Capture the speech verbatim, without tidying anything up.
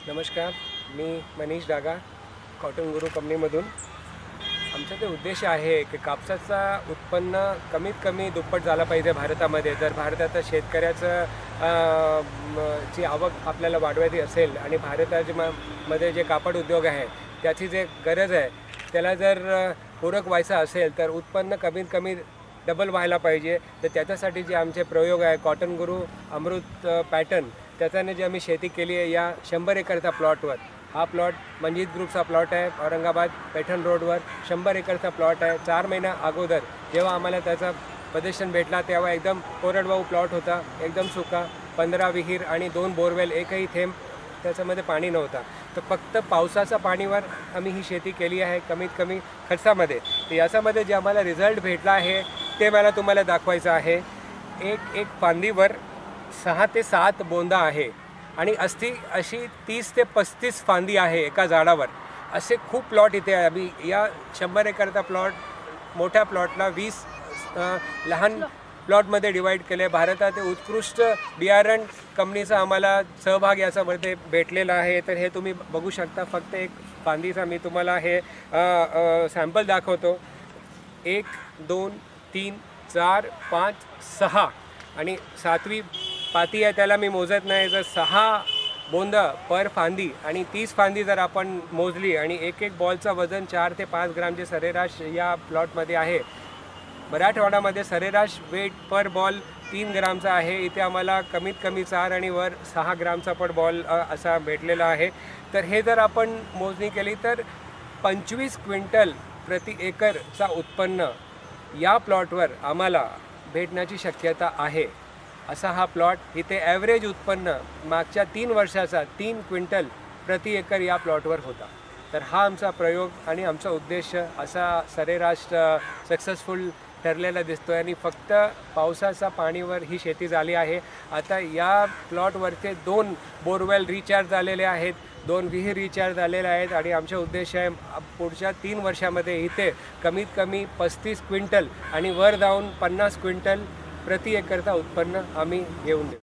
नमस्कार, मी मनीष डागा कॉटन गुरु कंपनीमधून. आमचा ते उद्देश आहे की कापसाचा उत्पन्न कमीत कमी दुप्पट झाला पाहिजे भारतामध्ये. जर भारताच्या शेतकऱ्याचं ची आवक आपल्याला वाढवायची असेल आणि भारताच्या मध्ये जे कापड उद्योग आहे त्याची जे गरज आहे त्याला जर पूरक व्हायचं असेल तर उत्पन्न कमीत कमी डबल व्हायला पाहिजे. तर त्याच्यासाठी जे आमचे प्रयोग आहे कॉटन गुरु अमृत पॅटर्न, त्याच्याने जे आम्ही शेती केली आहे या शंभर एकरचा प्लॉटवर. हा प्लॉट मंजित ग्रुपचा प्लॉट आहे, औरंगाबाद पैठण रोडवर शंभर एकरचा प्लॉट आहे. चार महिन्या अगोदर जेव्हा आम्हाला त्याचा प्रदर्शन भेटला तेव्हा एकदम कोरडवाहू प्लॉट होता, एकदम सुका. पंधरा विहीर आणि दोन बोरवेल, एकही थेंब त्याच्यामध्ये पाणी नव्हता. तर फक्त पावसाच्या पाणीवर आम्ही ही शेती केली आहे कमीत कमी खर्चामध्ये. तर याच्यामध्ये जे आम्हाला रिझल्ट भेटला आहे ते मला तुम्हाला दाखवायचं आहे. एक एक फांदीवर सहा ते सात बोंदा आहे आणि असती अशी तीस ते पस्तीस फांदी आहे एका झाडावर. असे खूप प्लॉट इथे आहे. आम्ही या शंभर एकरचा प्लॉट मोठ्या प्लॉटला वीस लहान प्लॉटमध्ये डिवाईड केले. भारतात उत्कृष्ट बियारण कंपनीचा आम्हाला सहभाग याच्यामध्ये भेटलेला आहे. तर हे तुम्ही बघू शकता. फक्त एक फांदीचा मी तुम्हाला हे सॅम्पल दाखवतो. एक दोन तीन चार पाच सहा आणि सातवी पाती आहे त्याला मी मोजत नाही. जर सहा बोंद पर फांदी आणि तीस फांदी जर आपण मोजली आणि एक एक बॉलचं वजन चार ते पाच ग्रामचे सरेराश या प्लॉटमध्ये आहे. मराठवाड्यामध्ये सरेराश वेट पर बॉल तीन ग्रामचा आहे. इथे आम्हाला कमीत कमी चार आणि वर सहा ग्रामचा पण बॉल असा भेटलेला आहे. तर हे जर आपण मोजणी केली तर पंचवीस क्विंटल प्रति एकरचा उत्पन्न या प्लॉटवर आम्हाला भेटण्याची शक्यता आहे. असा हा प्लॉट. इथे ॲव्हरेज उत्पन्न मागच्या तीन वर्षाचा तीन क्विंटल प्रति एकर या प्लॉटवर होता. तर हा आमचा प्रयोग आणि आमचा उद्देश असा सरेराश सक्सेसफुल ठरलेला दिसतो आहे. आणि फक्त पावसाच्या पाणीवर ही शेती झाली आहे. आता या प्लॉटवरचे दोन बोरवेल रिचार्ज झालेले आहेत, दोन विहीर रिचार्ज झालेले आहेत आणि आमचा उद्देश आहे पुढच्या तीन वर्षामध्ये इथे कमीत कमी पस्तीस क्विंटल आणि वर जाऊन पन्नास क्विंटल प्रति एकरचा उत्पन्न आम्ही घेऊन देऊ.